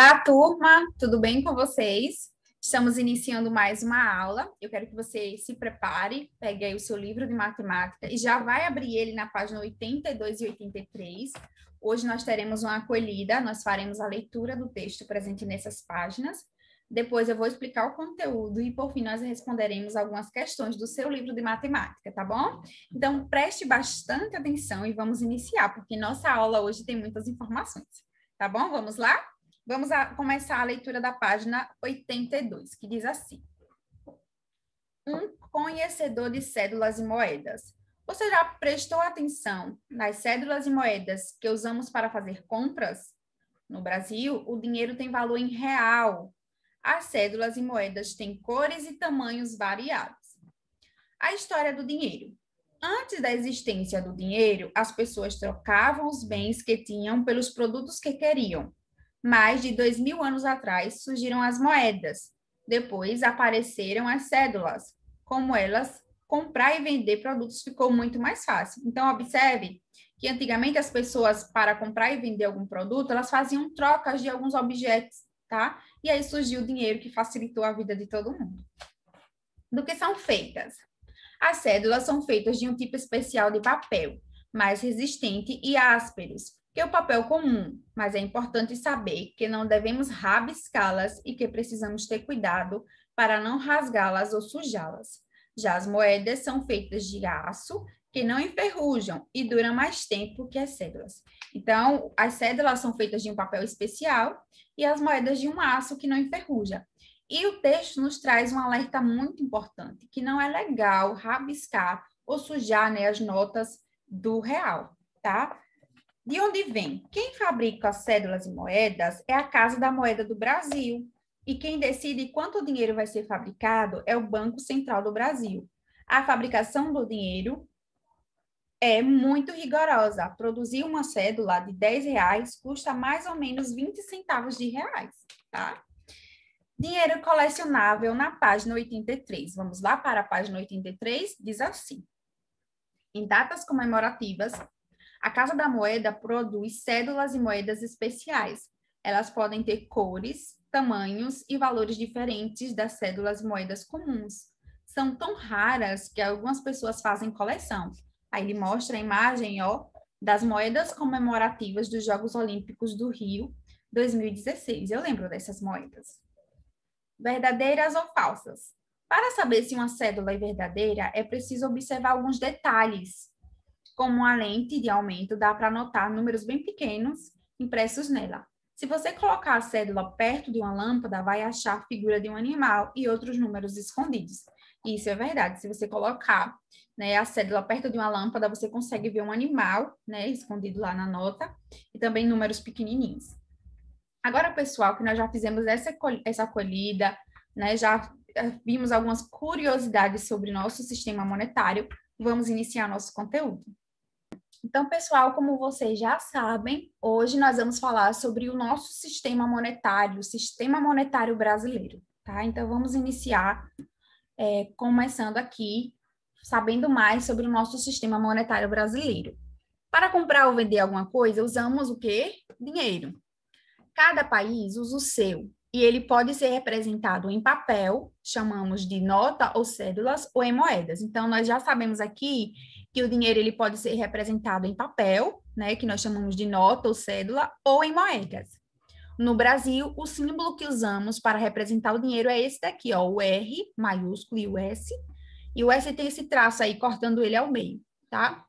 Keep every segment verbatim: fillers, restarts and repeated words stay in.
Olá, turma, tudo bem com vocês? Estamos iniciando mais uma aula. Eu quero que você se prepare, pegue aí o seu livro de matemática e já vai abrir ele na página oitenta e dois e oitenta e três. Hoje nós teremos uma acolhida, nós faremos a leitura do texto presente nessas páginas. Depois eu vou explicar o conteúdo e, por fim, nós responderemos algumas questões do seu livro de matemática, tá bom? Então, preste bastante atenção e vamos iniciar, porque nossa aula hoje tem muitas informações, tá bom? Vamos lá? Vamos a, começar a leitura da página oitenta e dois, que diz assim. Um conhecedor de cédulas e moedas. Você já prestou atenção nas cédulas e moedas que usamos para fazer compras? No Brasil, o dinheiro tem valor em real. As cédulas e moedas têm cores e tamanhos variados. A história do dinheiro. Antes da existência do dinheiro, as pessoas trocavam os bens que tinham pelos produtos que queriam. Mais de dois mil anos atrás surgiram as moedas. Depois apareceram as cédulas. Como elas, comprar e vender produtos ficou muito mais fácil. Então, observe que antigamente as pessoas, para comprar e vender algum produto, elas faziam trocas de alguns objetos, tá? E aí surgiu o dinheiro que facilitou a vida de todo mundo. Do que são feitas? As cédulas são feitas de um tipo especial de papel, mais resistente e ásperos que o papel comum, mas é importante saber que não devemos rabiscá-las e que precisamos ter cuidado para não rasgá-las ou sujá-las. Já as moedas são feitas de aço, que não enferrujam e duram mais tempo que as cédulas. Então, as cédulas são feitas de um papel especial e as moedas de um aço que não enferruja. E o texto nos traz um alerta muito importante, que não é legal rabiscar ou sujar, né, as notas do real, tá? De onde vem? Quem fabrica as cédulas e moedas é a Casa da Moeda do Brasil. E quem decide quanto dinheiro vai ser fabricado é o Banco Central do Brasil. A fabricação do dinheiro é muito rigorosa. Produzir uma cédula de dez reais custa mais ou menos vinte centavos de reais, tá? Dinheiro colecionável na página oitenta e três. Vamos lá para a página oitenta e três, diz assim. Em datas comemorativas, a Casa da Moeda produz cédulas e moedas especiais. Elas podem ter cores, tamanhos e valores diferentes das cédulas e moedas comuns. São tão raras que algumas pessoas fazem coleção. Aí ele mostra a imagem, ó, das moedas comemorativas dos Jogos Olímpicos do Rio dois mil e dezesseis. Eu lembro dessas moedas. Verdadeiras ou falsas? Para saber se uma cédula é verdadeira, é preciso observar alguns detalhes. Como a lente de aumento, dá para notar números bem pequenos impressos nela. Se você colocar a cédula perto de uma lâmpada, vai achar a figura de um animal e outros números escondidos. Isso é verdade. Se você colocar, né, a cédula perto de uma lâmpada, você consegue ver um animal, né, escondido lá na nota e também números pequenininhos. Agora, pessoal, que nós já fizemos essa, essa acolhida, né, já vimos algumas curiosidades sobre o nosso sistema monetário, vamos iniciar nosso conteúdo. Então, pessoal, como vocês já sabem, hoje nós vamos falar sobre o nosso sistema monetário, o sistema monetário brasileiro, tá? Então, vamos iniciar é, começando aqui, sabendo mais sobre o nosso sistema monetário brasileiro. Para comprar ou vender alguma coisa, usamos o quê? Dinheiro. Cada país usa o seu, e ele pode ser representado em papel, chamamos de nota ou cédulas, ou em moedas. Então, nós já sabemos aqui que o dinheiro ele pode ser representado em papel, né, que nós chamamos de nota ou cédula, ou em moedas. No Brasil, o símbolo que usamos para representar o dinheiro é esse daqui, ó, o R maiúsculo e o S. E o S tem esse traço aí, cortando ele ao meio, tá?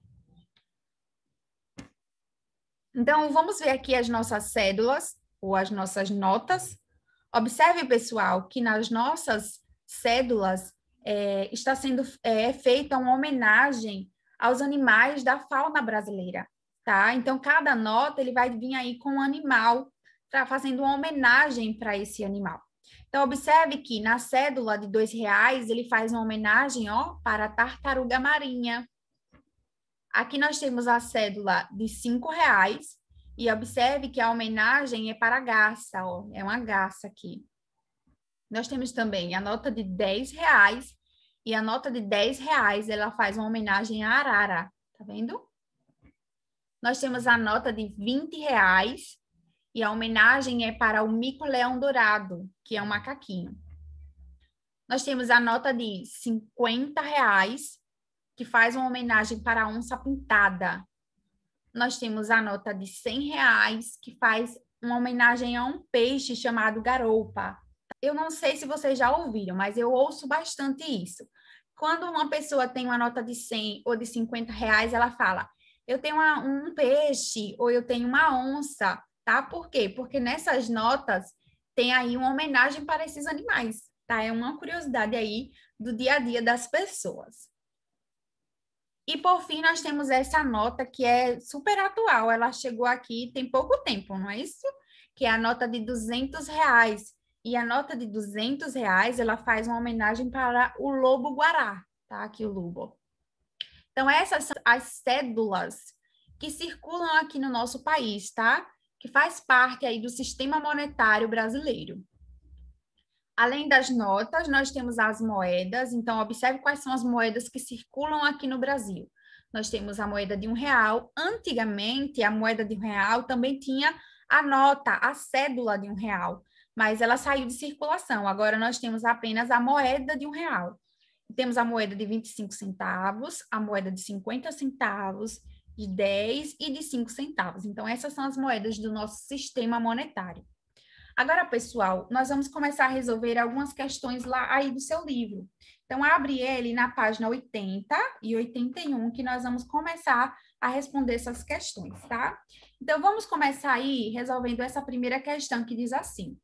Então, vamos ver aqui as nossas cédulas, ou as nossas notas. Observe, pessoal, que nas nossas cédulas é, está sendo é, feita uma homenagem aos animais da fauna brasileira, tá? Então, cada nota ele vai vir aí com um animal, tá? Fazendo uma homenagem para esse animal. Então, observe que na cédula de dois reais, ele faz uma homenagem, ó, para a tartaruga marinha. Aqui nós temos a cédula de cinco reais, e observe que a homenagem é para a garça, ó, é uma garça aqui. Nós temos também a nota de dez reais, e a nota de dez reais, ela faz uma homenagem à arara, tá vendo? Nós temos a nota de vinte reais, E a homenagem é para o mico-leão dourado, que é um macaquinho. Nós temos a nota de cinquenta reais, que faz uma homenagem para a onça pintada. Nós temos a nota de cem reais, que faz uma homenagem a um peixe chamado garoupa. Eu não sei se vocês já ouviram, mas eu ouço bastante isso. Quando uma pessoa tem uma nota de cem ou de cinquenta reais, ela fala, eu tenho uma, um peixe ou eu tenho uma onça, tá? Por quê? Porque nessas notas tem aí uma homenagem para esses animais, tá? É uma curiosidade aí do dia a dia das pessoas. E, por fim, nós temos essa nota que é super atual. Ela chegou aqui tem pouco tempo, não é isso? Que é a nota de duzentos reais. E a nota de duzentos reais, ela faz uma homenagem para o lobo-guará, tá? Aqui o lobo. Então, essas são as cédulas que circulam aqui no nosso país, tá? Que faz parte aí do sistema monetário brasileiro. Além das notas, nós temos as moedas. Então, observe quais são as moedas que circulam aqui no Brasil. Nós temos a moeda de um real. Antigamente, a moeda de um real também tinha a nota, a cédula de um real, mas ela saiu de circulação. Agora, nós temos apenas a moeda de um real. Temos a moeda de vinte e cinco centavos, a moeda de cinquenta centavos, de dez e de cinco centavos. Então, essas são as moedas do nosso sistema monetário. Agora, pessoal, nós vamos começar a resolver algumas questões lá aí do seu livro. Então, abre ele na página oitenta e oitenta e um, que nós vamos começar a responder essas questões, tá? Então, vamos começar aí resolvendo essa primeira questão que diz assim.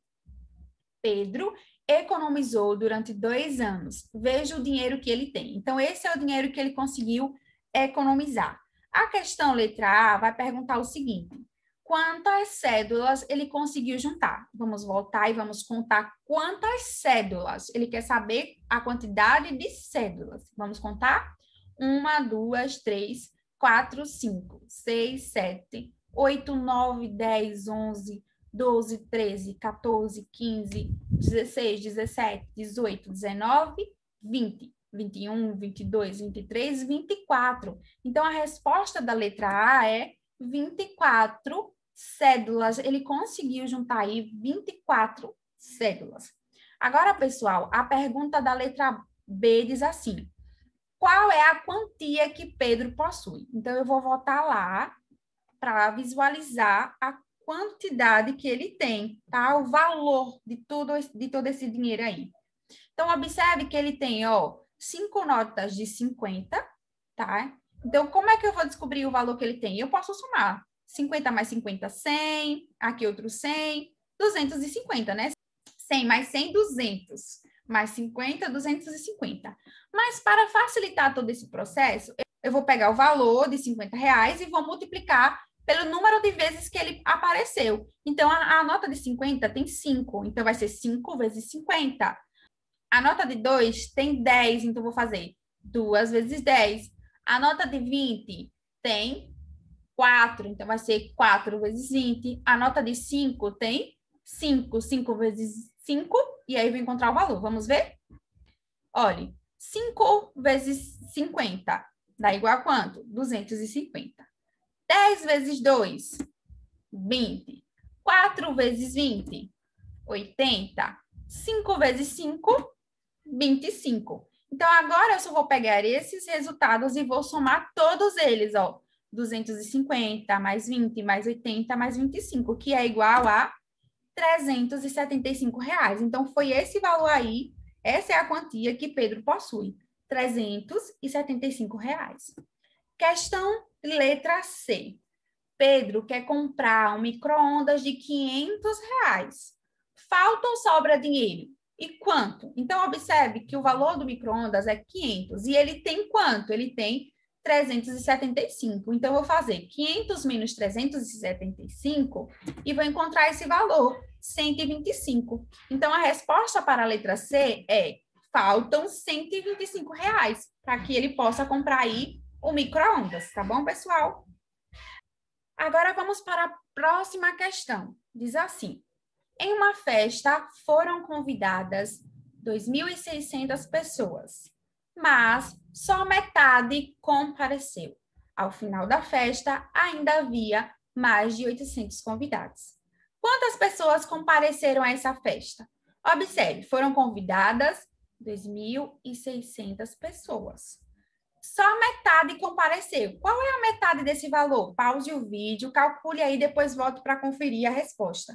Pedro economizou durante dois anos. Veja o dinheiro que ele tem. Então, esse é o dinheiro que ele conseguiu economizar. A questão letra A vai perguntar o seguinte: quantas cédulas ele conseguiu juntar? Vamos voltar e vamos contar quantas cédulas. Ele quer saber a quantidade de cédulas. Vamos contar? Uma, duas, três, quatro, cinco, seis, sete, oito, nove, dez, onze, doze, treze, quatorze, quinze, dezesseis, dezessete, dezoito, dezenove, vinte. vinte e um, vinte e dois, vinte e três, vinte e quatro. Então, a resposta da letra A é vinte e quatro cédulas. Ele conseguiu juntar aí vinte e quatro cédulas. Agora, pessoal, a pergunta da letra B diz assim: qual é a quantia que Pedro possui? Então, eu vou voltar lá para visualizar a quantidade que ele tem, tá? O valor de tudo, de todo esse dinheiro aí. Então, observe que ele tem, ó, cinco notas de cinquenta, tá? Então, como é que eu vou descobrir o valor que ele tem? Eu posso somar cinquenta mais cinquenta, cem, aqui outro cem, duzentos e cinquenta, né? cem mais cem, duzentos, mais cinquenta, duzentos e cinquenta. Mas para facilitar todo esse processo, eu vou pegar o valor de cinquenta reais e vou multiplicar pelo número de vezes que ele apareceu. Então, a, a nota de cinquenta tem cinco, então vai ser cinco vezes cinquenta. A nota de dois tem dez, então vou fazer duas vezes dez. A nota de vinte tem quatro, então vai ser quatro vezes vinte. A nota de cinco tem cinco, cinco vezes cinco, e aí vou encontrar o valor. Vamos ver? Olha, cinco vezes cinquenta dá igual a quanto? duzentos e cinquenta. dez vezes dois, vinte. quatro vezes vinte, oitenta. cinco vezes cinco, vinte e cinco. Então, agora eu só vou pegar esses resultados e vou somar todos eles, ó. duzentos e cinquenta, mais vinte, mais oitenta, mais vinte e cinco, que é igual a trezentos e setenta e cinco reais. Então, foi esse valor aí, essa é a quantia que Pedro possui, trezentos e setenta e cinco reais. Questão letra C. Pedro quer comprar um micro-ondas de quinhentos reais. Falta ou sobra dinheiro? E quanto? Então, observe que o valor do micro-ondas é quinhentos. E ele tem quanto? Ele tem trezentos e setenta e cinco. Então, eu vou fazer quinhentos menos trezentos e setenta e cinco e vou encontrar esse valor, cento e vinte e cinco. Então, a resposta para a letra C é: faltam cento e vinte e cinco reais para que ele possa comprar aí o micro-ondas. Tá bom, pessoal? Agora, vamos para a próxima questão. Diz assim: em uma festa foram convidadas duas mil e seiscentas pessoas, mas só metade compareceu. Ao final da festa, ainda havia mais de oitocentos convidados. Quantas pessoas compareceram a essa festa? Observe, foram convidadas dois mil e seiscentas pessoas. Só metade compareceu. Qual é a metade desse valor? Pause o vídeo, calcule aí, depois volte para conferir a resposta.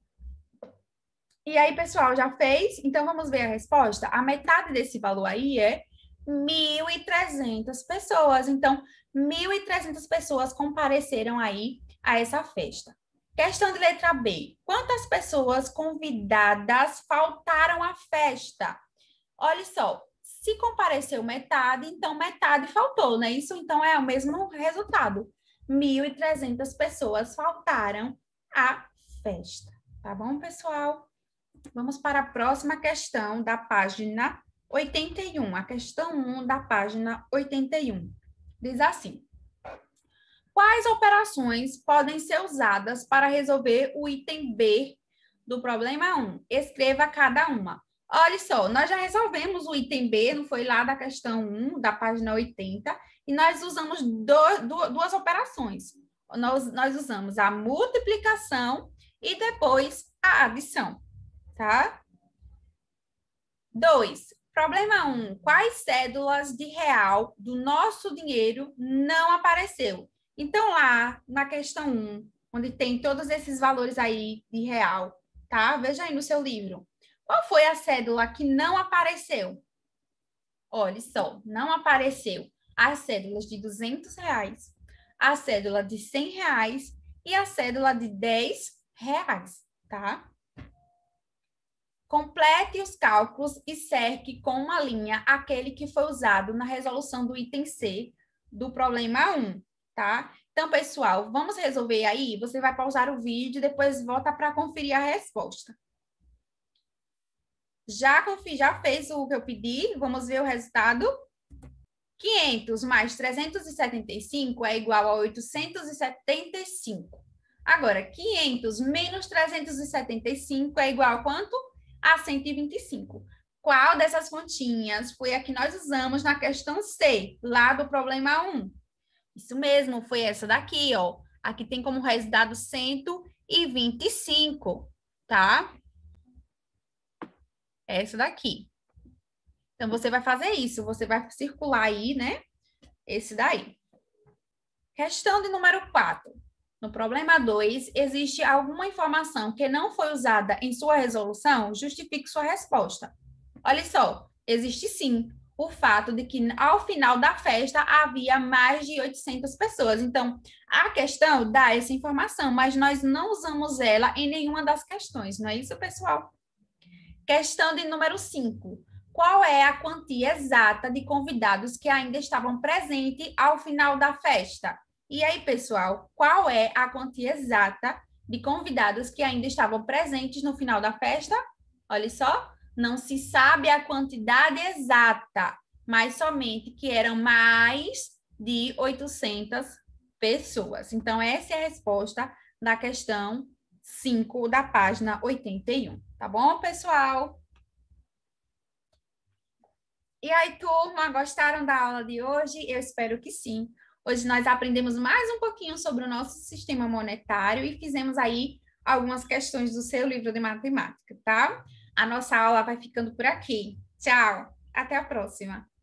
E aí, pessoal, já fez? Então, vamos ver a resposta? A metade desse valor aí é mil e trezentas pessoas. Então, mil e trezentas pessoas compareceram aí a essa festa. Questão de letra B. Quantas pessoas convidadas faltaram à festa? Olha só, se compareceu metade, então metade faltou, né? Isso, então, é o mesmo resultado. mil e trezentas pessoas faltaram à festa. Tá bom, pessoal? Vamos para a próxima questão da página oitenta e um. A questão um da página oitenta e um. Diz assim: quais operações podem ser usadas para resolver o item B do problema um? Escreva cada uma. Olha só, nós já resolvemos o item B, não foi lá da questão um, da página oitenta, e nós usamos do, do, duas operações. Nós, nós usamos a multiplicação e depois a adição, tá? Dois. Problema um. Quais cédulas de real do nosso dinheiro não apareceu? Então, lá na questão um, onde tem todos esses valores aí de real, tá? Veja aí no seu livro. Qual foi a cédula que não apareceu? Olha só, não apareceu as cédulas de duzentos reais, a cédula de cem reais e a cédula de dez reais, tá? Complete os cálculos e cerque com uma linha aquele que foi usado na resolução do item C do problema um, tá? Então, pessoal, vamos resolver aí? Você vai pausar o vídeo e depois volta para conferir a resposta. Já, confi, já fez o que eu pedi? Vamos ver o resultado? quinhentos mais trezentos e setenta e cinco é igual a oitocentos e setenta e cinco. Agora, quinhentos menos trezentos e setenta e cinco é igual a quanto? A cento e vinte e cinco. Qual dessas continhas foi a que nós usamos na questão C, lá do problema um? Isso mesmo, foi essa daqui, ó. Aqui tem como resultado cento e vinte e cinco, tá? Essa daqui. Então, você vai fazer isso, você vai circular aí, né? Esse daí. Questão de número quatro. No problema dois, existe alguma informação que não foi usada em sua resolução? Justifique sua resposta. Olha só, existe sim o fato de que ao final da festa havia mais de oitocentas pessoas. Então, a questão dá essa informação, mas nós não usamos ela em nenhuma das questões, não é isso, pessoal? Questão de número cinco. Qual é a quantia exata de convidados que ainda estavam presentes ao final da festa? E aí, pessoal, qual é a quantia exata de convidados que ainda estavam presentes no final da festa? Olha só, não se sabe a quantidade exata, mas somente que eram mais de oitocentas pessoas. Então, essa é a resposta da questão cinco da página oitenta e um. Tá bom, pessoal? E aí, turma, gostaram da aula de hoje? Eu espero que sim. Hoje nós aprendemos mais um pouquinho sobre o nosso sistema monetário e fizemos aí algumas questões do seu livro de matemática, tá? A nossa aula vai ficando por aqui. Tchau, até a próxima.